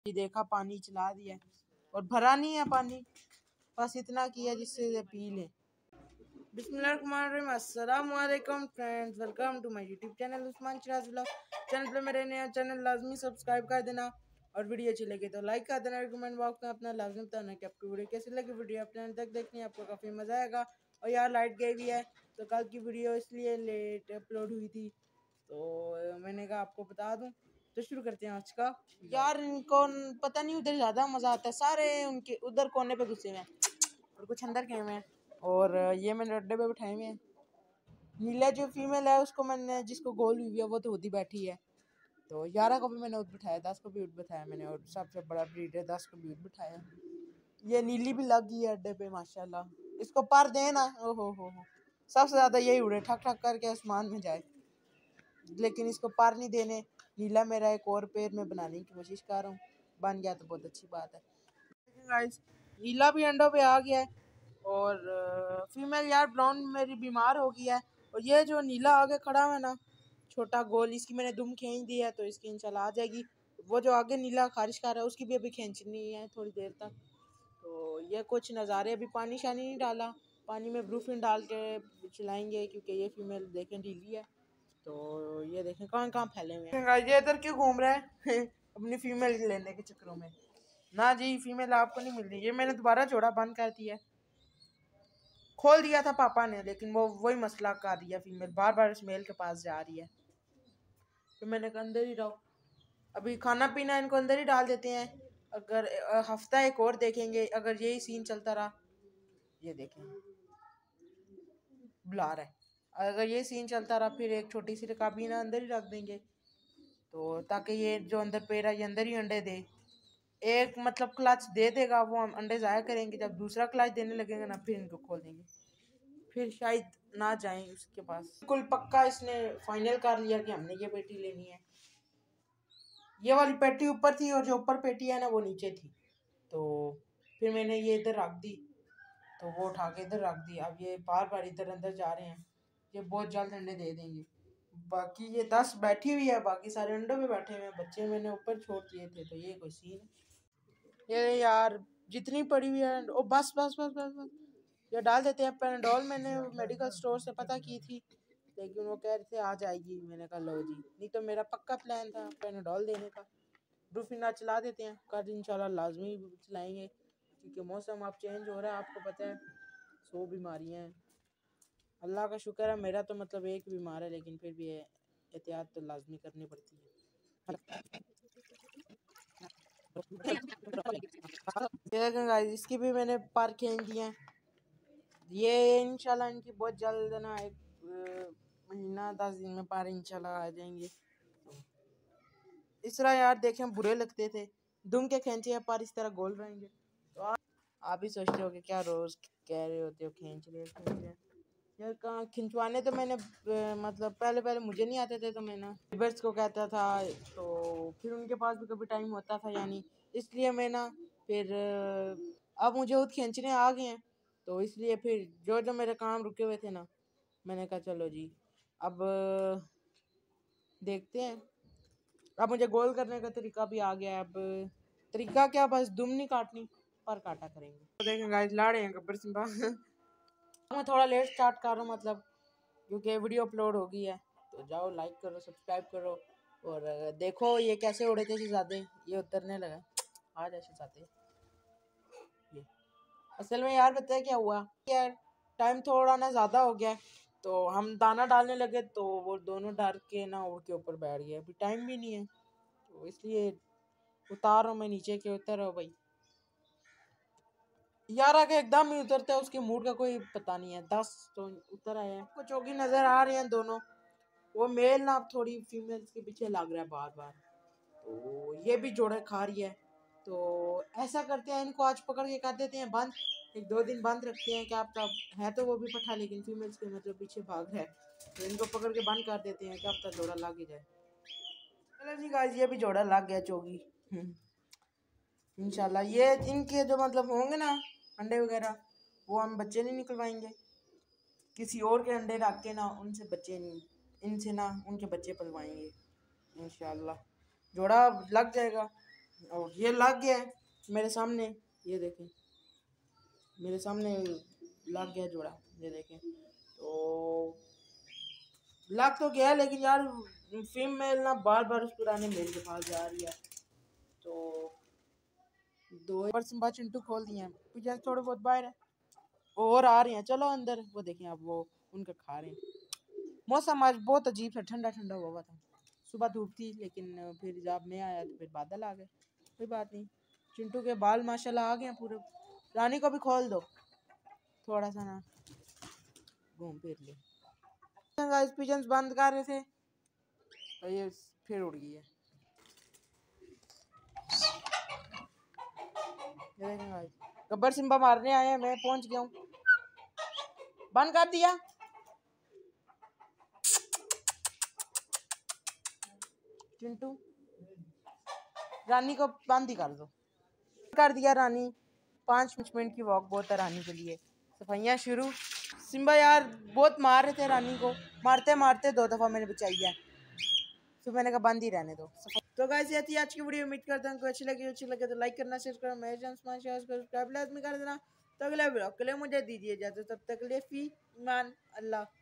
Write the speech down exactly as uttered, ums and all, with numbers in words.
ये देखा पानी चला दिया और भरा नहीं है पानी, बस इतना किया जिससे पी ले। बिस्मिल्लाहिर्रहमानिर्रहीम, अस्सलाम वालेकुम friends, welcome to my YouTube channel Usman Chiraj vlog. Channel पे मेरे नया चैनल लाजमी सब्सक्राइब कर देना और वीडियो अच्छी लगे तो लाइक कर देना। कमेंट बॉक्स में अपना लाजमी बताना कि आपको वीडियो कैसी लगी। वीडियो अपने अंत तक देखनी है, आपको काफ़ी मज़ा आएगा। और यार लाइट गई हुई है तो कल की वीडियो इसलिए लेट अपलोड हुई थी, तो मैंने कहा आपको बता दूँ। तो शुरू करते हैं आज का। यार इनको पता नहीं उधर ज़्यादा मज़ा आता है, सारे उनके उधर कोने पे घुसे हुए हैं और कुछ अंदर गए हुए हैं। और ये मैंने अड्डे पे बैठाए हुए हैं। नीला जो फीमेल है उसको मैंने, जिसको गोल हुई है वो तो उधर बैठी है। तो ग्यारह को भी मैंने उठ बिठाया, दस को भी उठ बिठाया मैंने, और सबसे बड़ा ब्रीड है दस को भी उठ बिठाया। ये नीली भी लग गई है अड्डे पे माशाल्लाह। इसको पर देना, ओ हो हो हो सबसे ज़्यादा यही उड़े ठक ठक करके आसमान में जाए, लेकिन इसको पार नहीं देने। नीला मेरा एक और पैर में बनाने की कोशिश कर रहा हूँ, बन गया तो बहुत अच्छी बात है। गाइस नीला भी अंडों पे आ गया है और फीमेल यार ब्राउन मेरी बीमार हो गई है। और ये जो नीला आगे खड़ा हुआ है ना छोटा गोल, इसकी मैंने दुम खींच दी है तो इसकी इंशाल्लाह आ जाएगी। वो जो आगे नीला खारिश कर रहा है उसकी भी अभी खींचनी है थोड़ी देर तक। तो ये कुछ नज़ारे, अभी पानी शानी नहीं डाला, पानी में ब्रूफिन डाल के चलाएंगे क्योंकि ये फीमेल देखें ढीली है। तो ये देखें कहाँ कहाँ फैले हुए हैं। ये इधर क्यों घूम रहा है अपनी फीमेल लेने के चक्करों में। ना जी फीमेल आपको नहीं मिल रही। ये मैंने दोबारा जोड़ा बंद कर दिया, खोल दिया था पापा ने, लेकिन वो वही मसला कर रही है, फीमेल बार बार इस मेल के पास जा रही है। तो मैंने कहा अंदर ही रहो, अभी खाना पीना इनको अंदर ही डाल देते हैं। अगर हफ्ता एक और देखेंगे, अगर यही सीन चलता रहा, ये देखें बुला रहा है, अगर ये सीन चलता रहा फिर एक छोटी सी रकाबीना अंदर ही रख देंगे, तो ताकि ये जो अंदर पेड़ है ये अंदर ही अंडे दे। एक मतलब क्लच दे देगा, वो हम अंडे ज़ाया करेंगे, जब दूसरा क्लच देने लगेगा ना फिर इनको खोल देंगे, फिर शायद ना जाएं उसके पास। बिल्कुल पक्का इसने फाइनल कर लिया कि हमने ये पेटी लेनी है। ये वाली पेटी ऊपर थी और जो ऊपर पेटी है ना वो नीचे थी, तो फिर मैंने ये इधर रख दी, तो वो उठा के इधर रख दी। अब ये बार बार इधर अंदर जा रहे हैं, ये बहुत जल्द अंडे दे देंगे। बाकी ये दस बैठी हुई है, बाकी सारे अंडों में बैठे हुए हैं, बच्चे मैंने ऊपर छोड़ दिए थे। तो ये कोई सीन है ये यार, जितनी पड़ी हुई है ओ बस बस बस बस बस ये डाल देते हैं। पेनाडोल मैंने मेडिकल स्टोर से पता की थी, लेकिन वो कह रहे थे आ जाएगी। मैंने कहा लो जी, नहीं तो मेरा पक्का प्लान था पेनाडोल देने का। ब्रूफिना चला देते हैं, कल इंशाल्लाह लाजमी चलाएंगे क्योंकि मौसम अब चेंज हो रहा है, आपको पता है सौ बीमारियाँ हैं। अल्लाह का शुक्र है मेरा तो मतलब एक बीमार है, लेकिन फिर भी एहतियात तो लाजमी करनी पड़ती है। इसकी भी मैंने पार खींच दिए हैं। ये इंशाल्लाह इनकी बहुत जल्द ना एक महीना दस दिन में पार इंशाल्लाह आ जाएंगे। इस तरह यार देखें बुरे लगते थे, दुम के खींचे पार इस तरह गोल रहेंगे। तो आप, आप ही सोचते हो कि क्या रोज कह रहे होते हो खींच रहे खींच रहे यार। कहाँ खिंचवाने तो मैंने मतलब पहले पहले मुझे नहीं आते थे, तो मैं ना बर्ड्स को कहता था, तो फिर उनके पास भी कभी टाइम होता था यानी, इसलिए मैं ना फिर अब मुझे खुद खींचने आ गए हैं, तो इसलिए फिर जो जो मेरे काम रुके हुए थे ना, मैंने कहा चलो जी अब देखते हैं। अब मुझे गोल करने का तरीका भी आ गया है। अब तरीका क्या, बस दुम नहीं काटनी पर काटा करेंगे। तो देखें गाइस ला रहे हैं गब्बर सिंबा मैं थोड़ा लेट स्टार्ट कर रहा हूँ मतलब क्योंकि वीडियो अपलोड हो गई है। तो जाओ लाइक करो, सब्सक्राइब करो और देखो ये कैसे उड़े थे शहजादे, ये उतरने लगा। आ जाए शहजादे। ये असल में यार पता है क्या हुआ यार, टाइम थोड़ा ना ज़्यादा हो गया, तो हम दाना डालने लगे तो वो दोनों डर के ना उड़ के ऊपर बैठ गए। अभी टाइम भी नहीं है, तो इसलिए उतार रहा हूँ मैं नीचे के। उतर रहा भाई यार, आके एकदम ही उतरता है, उसके मूड का कोई पता नहीं है। दस तो उतर आए हैं, कुछ चौकी नजर आ रहे हैं दोनों। वो मेल ना अब थोड़ी फीमेल्स के पीछे लग रहा है बार बार, तो ये भी जोड़े खा रही है। तो ऐसा करते हैं, इनको आज पकड़ के कर देते हैं बंद, एक दो दिन बंद रखते हैं। क्या पता, है तो वो भी पठा लेकिन फीमेल्स के मतलब पीछे भाग रहा है, तो इनको पकड़ के बंद कर देते हैं, क्या पता जोड़ा लग ही जाए। चलो जी गाइस, ये भी जोड़ा लग गया चौगी इंशाल्लाह। ये इनके जो मतलब होंगे ना अंडे वगैरह, वो हम बच्चे नहीं निकलवाएंगे, किसी और के अंडे रख के ना उनसे बच्चे नहीं, इनसे ना उनके बच्चे पलवाएंगे इंशाल्लाह। जोड़ा लग जाएगा, और ये लग गया है मेरे सामने, ये देखें मेरे सामने लग गया जोड़ा, ये देखें। तो लग तो गया, लेकिन यार फीमेल ना बार बार उस पुराने मेल के पास जा रही है। तो दो परसेंट बाद चिंटू खोल दिए हैं, पीछे थोड़े बहुत बाहर है और आ रहे हैं। चलो अंदर, वो देखें अब वो उनका खा रहे हैं। मौसम आज बहुत अजीब सा ठंडा ठंडा हुआ था। सुबह धूप थी, लेकिन फिर जब मैं आया तो फिर बादल आ गए। कोई बात नहीं, चिंटू के बाल माशाल्लाह आ गए हैं पूरे। रानी को भी खोल दो, थोड़ा सा ना घूम फिर ले। गाइस पिजन्स बंद कर रहे थे तो ये फिर उड़ गई है। ये देखें गाइस, गब्बर सिम्बा मारने आए हैं, मैं पहुंच गया हूँ। बंद कर दिया। चिंटू रानी को बंद ही कर दो। कर दिया रानी। पाँच मिनट की वॉक बहुत है रानी के लिए। सफाइयाँ शुरू। सिम्बा यार बहुत मार रहे थे रानी को, मारते मारते दो दफा मैंने बचाई है, फिर मैंने कहा बंद ही रहने दो। तो गाइस ये थी आज की वीडियो। उम्मीद करता हूँ आपको अच्छी लगी। अच्छी लगे तो लाइक करना, शेयर करना, मेरे चैनल सब्सक्राइब लाजमी कर देना। तो अगले ब्लॉग के लिए मुझे दीजिए इजाजत, तब तक के लिए फी ईमान अल्लाह।